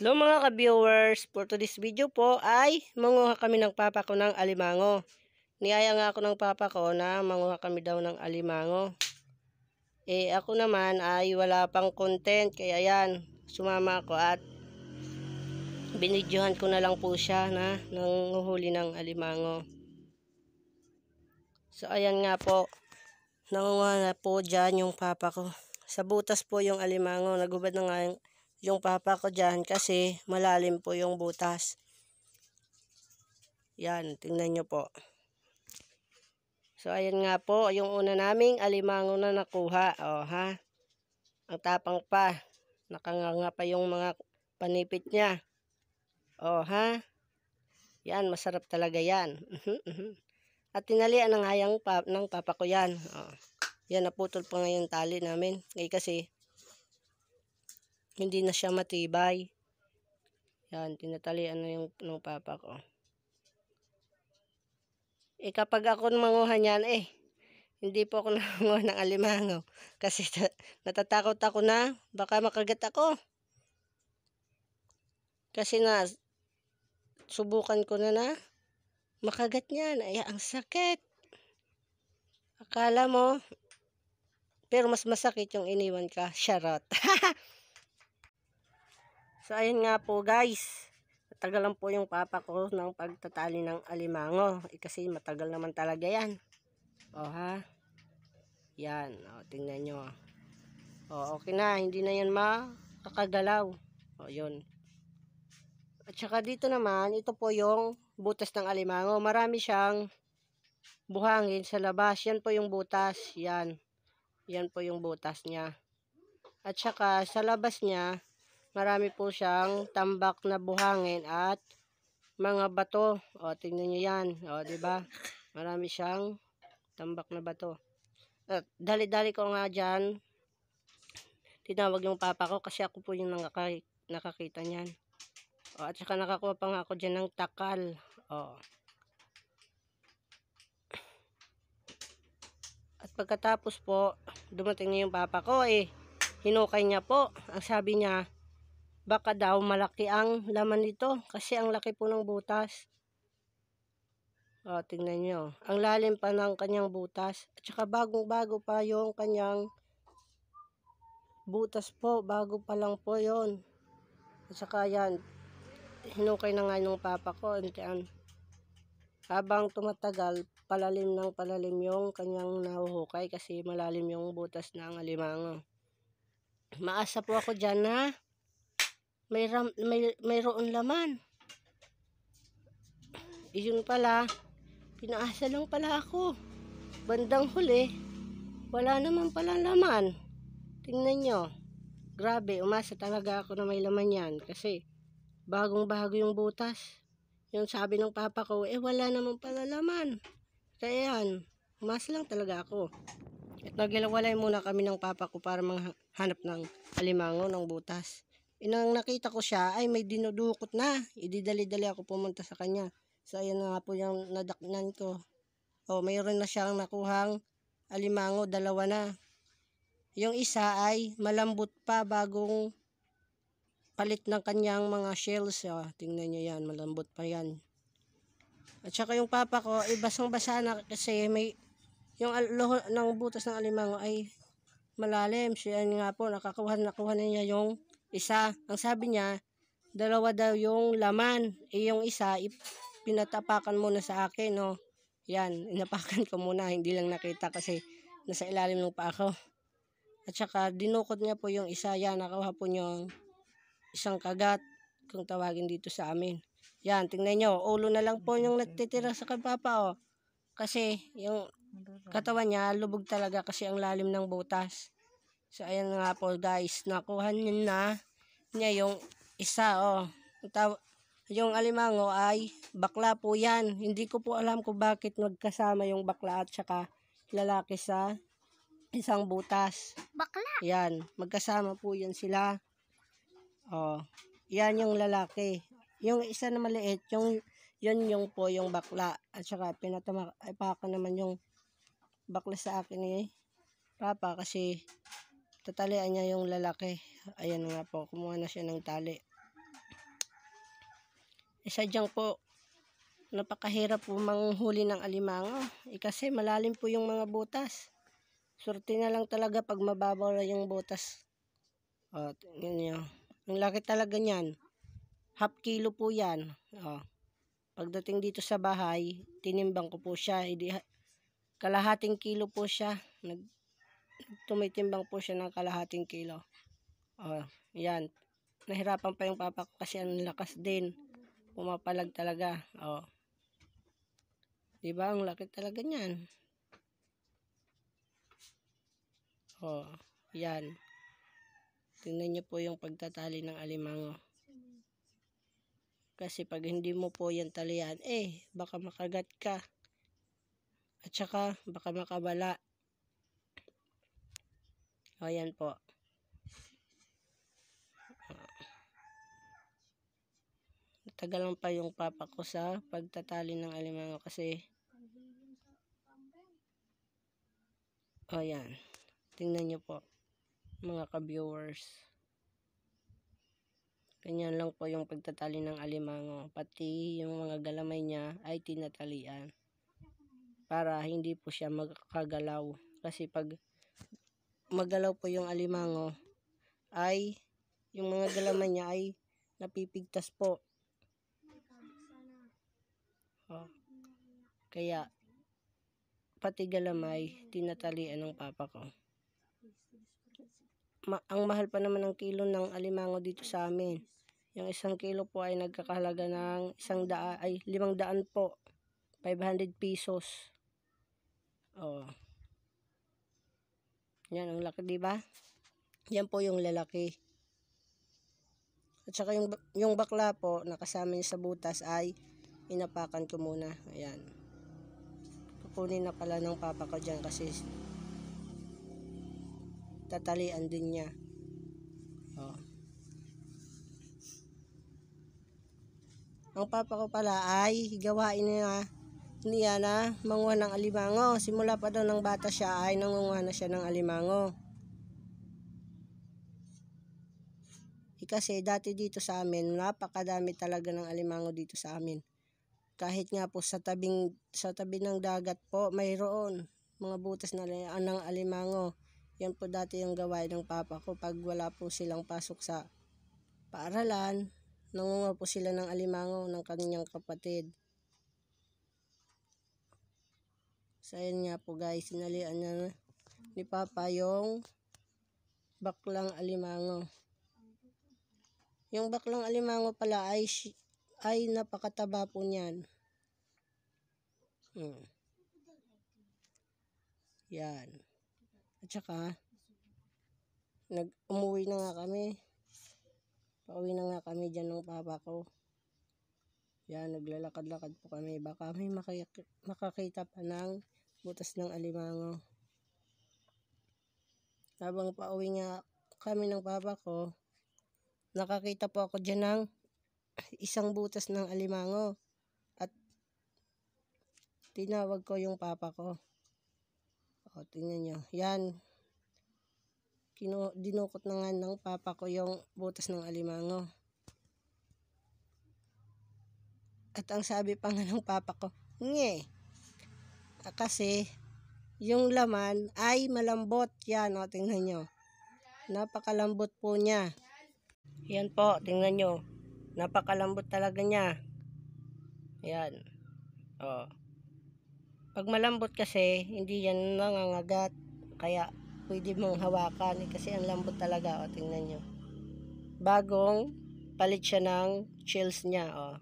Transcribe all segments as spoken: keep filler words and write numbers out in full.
Hello mga ka-viewers, for today's video po ay manguha kami ng papa ko ng alimango. Niyaya nga ako ng papa ko na manguha kami daw ng alimango. Eh ako naman ay wala pang content, kaya yan, sumama ako at binidyohan ko na lang po siya na nanguhuli ng alimango. So ayan nga po, nanguha na po dyan yung papa ko. Sa butas po yung alimango, nagubad na nga yung yung papa ko dyan kasi malalim po yung butas. Yan, tingnan nyo po. So, ayan nga po, yung una naming alimango na nakuha. O, ha? Ang tapang pa. Nakanganga pa yung mga panipit niya. O, ha? Yan, masarap talaga yan. At tinalian ng hayang pa, ng papa ko yan. O, yan, naputol pa ngayon tali namin. Ngay kasi, hindi na siya matibay. Yan, tinatalian na yung ng papa ko. Eh kapag ako manguha niyan, eh, hindi po ako nanguha ng alimango. Kasi natatakot ako na baka makagat ako. Kasi na, subukan ko na na makagat niyan. Ay, ang sakit. Akala mo, pero mas masakit yung iniwan ka. Charot. So, ayun nga po guys. Matagal lang po yung papa ko ng pagtatali ng alimango. Eh, kasi matagal naman talaga yan. O ha. Yan. O, tingnan nyo. O, okay na. Hindi na yan makakagalaw. O, yun. At saka dito naman, ito po yung butas ng alimango. Marami siyang buhangin sa labas. Yan po yung butas. Yan. Yan po yung butas niya. At saka sa labas niya, marami po siyang tambak na buhangin at mga bato. O, tingnan nyo yan. O, diba? Marami siyang tambak na bato. At dali-dali ko nga dyan, tinawag yung papa ko kasi ako po yung nakakita niyan. O, at saka nakakuha pa nga ako dyan ng takal. O. At pagkatapos po, dumating niya yung papa ko eh. Hinukay niya po. Ang sabi niya, baka daw malaki ang laman nito kasi ang laki po ng butas. O, tingnan nyo. Ang lalim pa ng kanyang butas. At saka bagong-bago pa yung kanyang butas po. Bago pa lang po yon. At saka yan, hinukay na nga yung papa ko. Yan. Habang tumatagal, palalim ng palalim yung kanyang nahuhukay kasi malalim yung butas ng alimango. Maasa po ako dyan na may, ram, may mayroon laman. Iyon pala, pinaasa lang pala ako. Bandang huli, wala naman pala laman. Tingnan nyo. Grabe, umasa talaga ako na may laman yan. Kasi, bagong-bago yung butas. Yung sabi ng papa ko, eh wala naman pala laman. Kaya yan, umasa lang talaga ako. At naglalawalay muna kami ng papa ko para manghanap ng alimango ng butas. Inang nakita ko siya, ay may dinudukot na. Ididali-dali ako pumunta sa kanya. So, ayan nga po yung nadaknan ko. O, mayroon na siyang nakuhang alimango, dalawa na. Yung isa ay malambot pa, bagong palit ng kanyang mga shells. O, tingnan nyo yan, malambot pa yan. At saka yung papa ko, ay basang-basa na kasi may, yung loho ng butas ng alimango ay malalim. So, yan nga po, nakakuha, nakuha na niya yung isa. Ang sabi niya, dalawa daw yung laman. E yung isa, pinatapakan muna sa akin, no. Yan, inapakan ko muna. Hindi lang nakita kasi nasa ilalim ng pa ako. At saka, dinukot niya po yung isa. Yan, nakuha po niyo isang kagat, kung tawagin dito sa amin. Yan, tingnan nyo. Ulo na lang po yung natitira sa kapapa, oh. Kasi, yung katawan niya, lubog talaga kasi ang lalim ng butas. So, ayan nga po guys, nakuha niya na niya yung isa, oh. Yung alimango ay bakla po yan. Hindi ko po alam kung bakit magkasama yung bakla at saka lalaki sa isang butas. Bakla? Yan, magkasama po yan sila. Oh, yan yung lalaki. Yung isa na maliit, yung yun yung po yung bakla. At saka pinatapakan naman yung bakla sa akin eh. Papa kasi tatalian niya yung lalaki. Ayan nga po, kumuha na siya ng tali. Eh, sadyang po, napakahirap po manghuli ng alimango. Eh, kasi malalim po yung mga butas. Surti na lang talaga pag mababaw na yung butas. O, tingnan nyo. Ang laki talaga niyan. Half kilo po yan. O, pagdating dito sa bahay, tinimbang ko po siya. Hindi, kalahating kilo po siya. Nag, tumitimbang po siya ng kalahating kilo. O, yan. Nahirapan pa yung papa ko kasi ang lakas din. Pumapalag talaga. O. Diba? Ang laki talaga niyan. O. Yan. Tingnan nyo po yung pagtatali ng alimango. Kasi pag hindi mo po yan talian, eh, baka makagat ka. At saka, baka makabala. O, yan po. Natagalan pa yung papa ko sa pagtatali ng alimango kasi o yan, tingnan nyo po mga ka-viewers, ganyan lang po yung pagtatali ng alimango, pati yung mga galamay niya ay tinatalian para hindi po siya magkagalaw, kasi pag magalaw po yung alimango ay yung mga galamay niya ay napipigtas po. O, kaya pati galamay tinatalian ng papa ko. Ma ang mahal pa naman ng kilo ng alimango dito sa amin. Yung isang kilo po ay nagkakahalaga ng isang daan, ay limang daan po. five hundred pesos. Oh. Yan, ang laki, diba? Yan po yung lalaki. At saka yung, yung bakla po, nakasama niya sa butas ay inapakan ko muna. Ayan. Kukunin na pala ng papa ko dyan kasi tatalian din niya. Oh. Ang papa ko pala ay gawain niya, niya na manguha ng alimango. Simula pa daw ng bata siya ay nangunguha na siya ng alimango. E kasi dati dito sa amin, napakadami talaga ng alimango dito sa amin. Kahit nga po sa tabing sa tabi ng dagat po, mayroon mga butas na ng alimango. Yan po dati yung gawain ng papa ko pag wala po silang pasok sa paaralan. Nangunguha po sila ng alimango ng kanyang kapatid. So ayan nga po guys, sinalian niya ni papa yung baklang alimango. Yung baklang alimango pala ay ay napakataba po niyan. Hmm. Yan. At saka nag-umuwi na nga kami. Pauwi na nga kami dyan ng papa ko. Yan, naglalakad-lakad po kami. Baka may makakita pa ng butas ng alimango. Habang pauwi nga kami ng papa ko, nakakita po ako dyan ng isang butas ng alimango. At tinawag ko yung papa ko. O, tingnan nyo. Yan. Kinu dinukot na nga ng papa ko yung butas ng alimango. At ang sabi pa nga ng papa ko, nge. Kasi, yung laman ay malambot. Yan, o, tingnan nyo. Napakalambot po niya. Yan po, tingnan nyo. Napakalambot talaga niya. Yan. O. Pag malambot kasi, hindi yan nangangagat. Kaya, pwede mong hawakan. Eh, kasi ang lambot talaga. O, tingnan nyo. Bagong palit siya ng shells niya. O.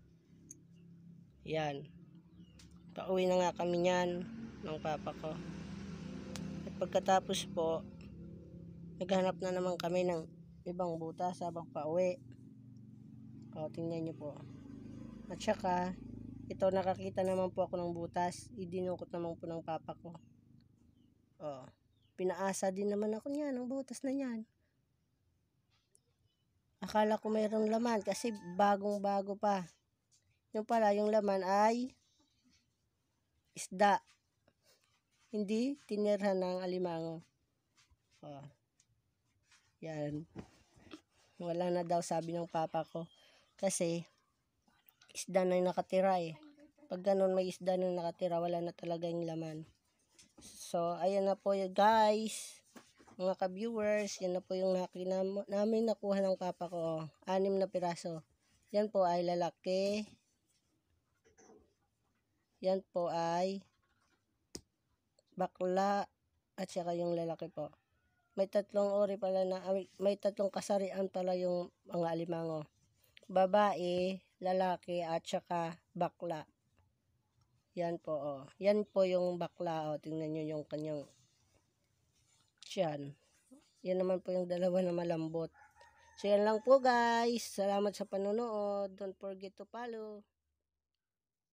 Yan. Pauwi na nga kami niyan ng papa ko. At pagkatapos po, naghanap na naman kami ng ibang butas habang pauwi. O, tingnan nyo po. At saka, ito, nakakita naman po ako ng butas. Idinukot naman po ng papa ko. O, pinaasa din naman ako niyan, ng butas na yan. Akala ko mayroong laman kasi bagong bago pa. Yung pala, yung laman ay isda. Hindi tinirhan ng alimango. O, yan. Wala na daw sabi ng papa ko. Kasi, isda na yung nakatira eh. Pag ganun may isda na nakatira, wala na talaga yung laman. So, ayan na po yun guys. Mga ka-viewers, yan na po yung nakina, namin nakuha ng papa ko. Anim na piraso. Yan po ay lalaki. Yan po ay bakla at saka yung lalaki po. May tatlong uri pala na, may tatlong kasarian pala yung mga alimango. Babae, lalaki at saka bakla. Yan po oh. Yan po yung bakla oh. Tingnan nyo yung kanyang tiyan. Yan naman po yung dalawa na malambot. So yan lang po guys. Salamat sa panonood. Don't forget to follow.